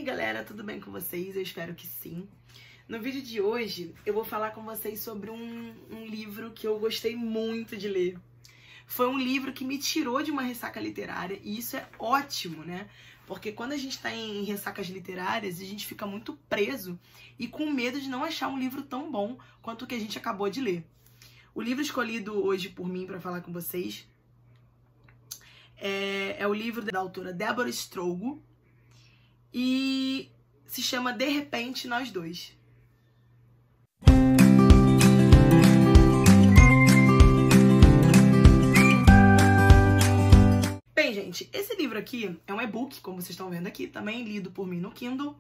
galera, tudo bem com vocês? Eu espero que sim. No vídeo de hoje eu vou falar com vocês sobre um livro que eu gostei muito de ler. Foi um livro que me tirou de uma ressaca literária e isso é ótimo, né? Porque quando a gente tá em ressacas literárias, a gente fica muito preso e com medo de não achar um livro tão bom quanto o que a gente acabou de ler. O livro escolhido hoje por mim para falar com vocês é o livro da autora Deborah Strogo e se chama De Repente Nós Dois. Bem, gente, esse livro aqui é um e-book, como vocês estão vendo aqui, também lido por mim no Kindle.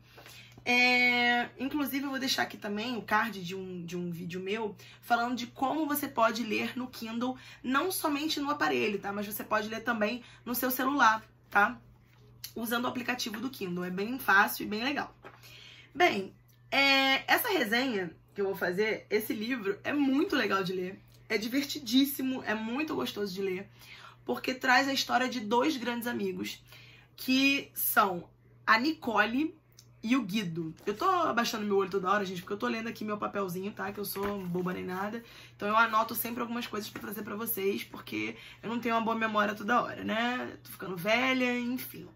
Inclusive, eu vou deixar aqui também o card de um vídeo meu falando de como você pode ler no Kindle, não somente no aparelho, tá? Mas você pode ler também no seu celular, tá? Usando o aplicativo do Kindle. É bem fácil e bem legal. Bem, essa resenha que eu vou fazer, esse livro é muito legal de ler. É divertidíssimo, é muito gostoso de ler. Porque traz a história de dois grandes amigos, que são a Nicole e o Guido. Eu tô abaixando meu olho toda hora, gente, porque eu tô lendo aqui meu papelzinho, tá? Que eu sou boba nem nada. Então eu anoto sempre algumas coisas pra trazer pra vocês, porque eu não tenho uma boa memória toda hora, né? Tô ficando velha, enfim.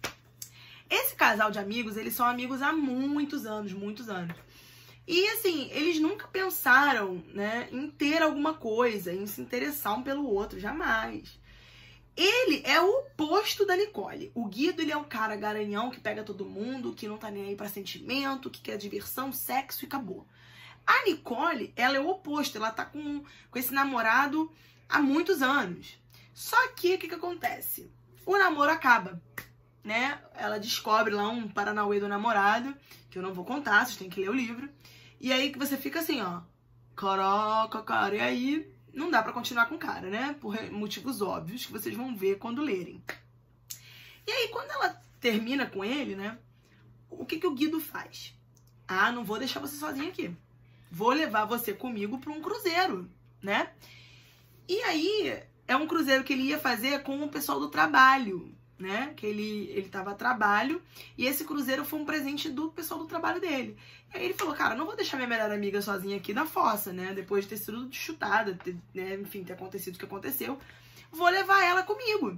Esse casal de amigos, eles são amigos há muitos anos, muitos anos. E assim, eles nunca pensaram, né, em ter alguma coisa, em se interessar um pelo outro, jamais. Ele é o oposto da Nicole. O Guido, ele é um cara garanhão que pega todo mundo, que não tá nem aí pra sentimento, que quer diversão, sexo e acabou. A Nicole, ela é o oposto. Ela tá com esse namorado há muitos anos. Só que, o que acontece? O namoro acaba, né? Ela descobre lá um paranauê do namorado, que eu não vou contar, vocês têm que ler o livro. E aí que você fica assim, ó. Caraca, cara, e aí não dá pra continuar com o cara, né? Por motivos óbvios que vocês vão ver quando lerem. E aí, quando ela termina com ele, né? O que o Guido faz? Ah, não vou deixar você sozinha aqui. Vou levar você comigo pra um cruzeiro, né? E aí, é um cruzeiro que ele ia fazer com o pessoal do trabalho, né? Que ele tava a trabalho e esse cruzeiro foi um presente do pessoal do trabalho dele. E aí ele falou, cara, não vou deixar minha melhor amiga sozinha aqui na fossa, né? Depois de ter sido chutada, né? Enfim, ter acontecido o que aconteceu. Vou levar ela comigo.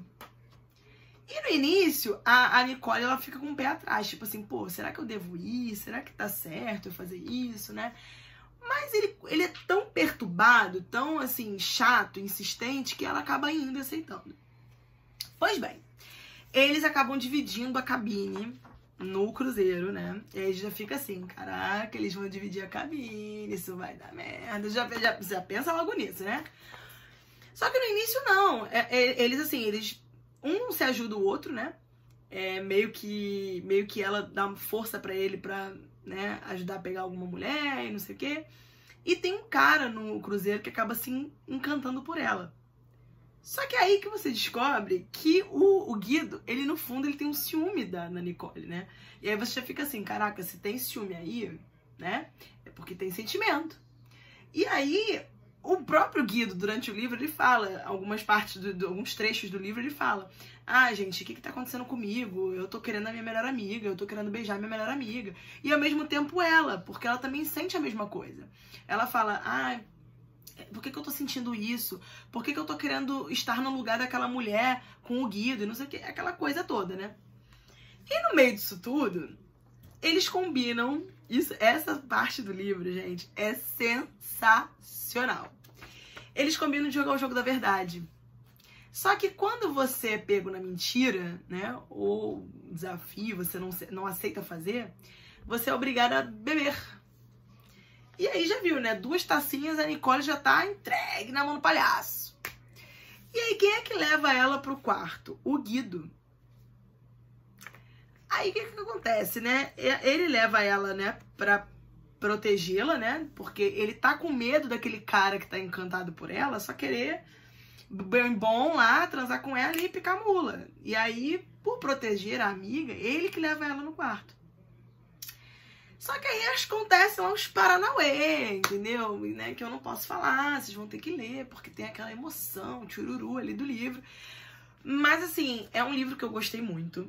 E no início, a Nicole, ela fica com o pé atrás. Tipo assim, pô, será que eu devo ir? Será que tá certo eu fazer isso, né? Mas ele é tão perturbado, tão, assim, chato, insistente, que ela acaba indo e aceitando. Pois bem, eles acabam dividindo a cabine no cruzeiro, né? E aí já fica assim, caraca, eles vão dividir a cabine, isso vai dar merda. Já pensa logo nisso, né? Só que no início não. Eles, assim, um se ajuda o outro, né? Meio que ela dá força pra ele pra, né, ajudar a pegar alguma mulher e não sei o quê. E tem um cara no cruzeiro que acaba se encantando por ela. Só que é aí que você descobre que o Guido, ele no fundo, ele tem um ciúme da Nicole, né? E aí você já fica assim, caraca, se tem ciúme aí, né? É porque tem sentimento. E aí, o próprio Guido, durante o livro, ele fala, algumas partes, alguns trechos do livro, ele fala, ah, gente, o que tá acontecendo comigo? Eu tô querendo a minha melhor amiga, eu tô querendo beijar a minha melhor amiga. E ao mesmo tempo ela, porque ela também sente a mesma coisa. Ela fala, ah, por que eu tô sentindo isso? Por que eu tô querendo estar no lugar daquela mulher com o Guido e não sei o que, aquela coisa toda, né? E no meio disso tudo, eles combinam, essa parte do livro, gente, é sensacional. Eles combinam de jogar o jogo da verdade. Só que quando você é pego na mentira, né, ou desafio, você não aceita fazer, você é obrigado a beber. E aí já viu, né? 2 tacinhas, a Nicole já tá entregue na mão do palhaço. E aí quem é que leva ela pro quarto? O Guido. Aí o que acontece, né? Ele leva ela, né, pra protegê-la, né? Porque ele tá com medo daquele cara que tá encantado por ela, só querer bem bom lá, transar com ela e picar mula. E aí, por proteger a amiga, ele que leva ela no quarto. Só que aí acontecem lá uns paranauê, entendeu? Né? Que eu não posso falar, vocês vão ter que ler, porque tem aquela emoção, tchururu ali do livro. Mas assim, é um livro que eu gostei muito.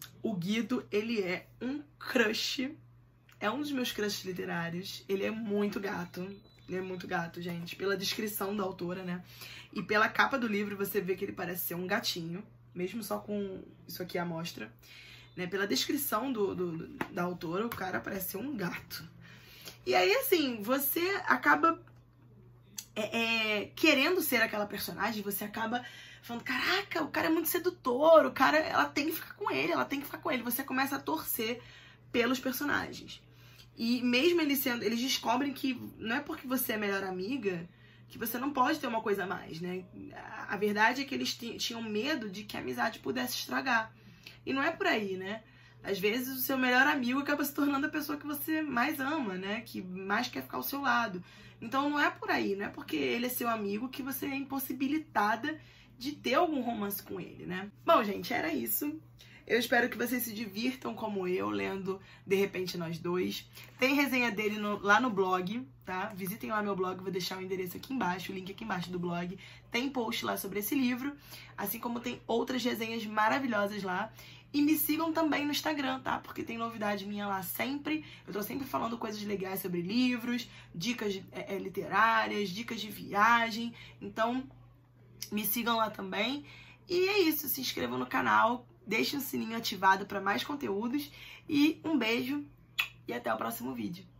O Guido, ele é um crush. É um dos meus crushes literários. Ele é muito gato. Ele é muito gato, gente. Pela descrição da autora, né? E pela capa do livro, você vê que ele parece ser um gatinho. Mesmo só com isso aqui à mostra. Né? Pela descrição da autora, o cara parece ser um gato. E aí, assim, você acaba querendo ser aquela personagem. Você acaba falando, caraca, o cara é muito sedutor. O cara, ela tem que ficar com ele, ela tem que ficar com ele. Você começa a torcer pelos personagens. E mesmo eles descobrem que não é porque você é melhor amiga que você não pode ter uma coisa a mais, né? A verdade é que eles tinham medo de que a amizade pudesse estragar. E não é por aí, né? Às vezes o seu melhor amigo acaba se tornando a pessoa que você mais ama, né? Que mais quer ficar ao seu lado. Então não é por aí, não é porque ele é seu amigo que você é impossibilitada de ter algum romance com ele, né? Bom, gente, era isso. Eu espero que vocês se divirtam como eu, lendo De Repente Nós Dois. Tem resenha dele lá no blog, tá? Visitem lá meu blog, vou deixar o endereço aqui embaixo, o link aqui embaixo do blog. Tem post lá sobre esse livro, assim como tem outras resenhas maravilhosas lá. E me sigam também no Instagram, tá? Porque tem novidade minha lá sempre. Eu tô sempre falando coisas legais sobre livros, dicas literárias, dicas de viagem. Então, me sigam lá também. E é isso, se inscrevam no canal. Deixe o sininho ativado para mais conteúdos e um beijo e até o próximo vídeo.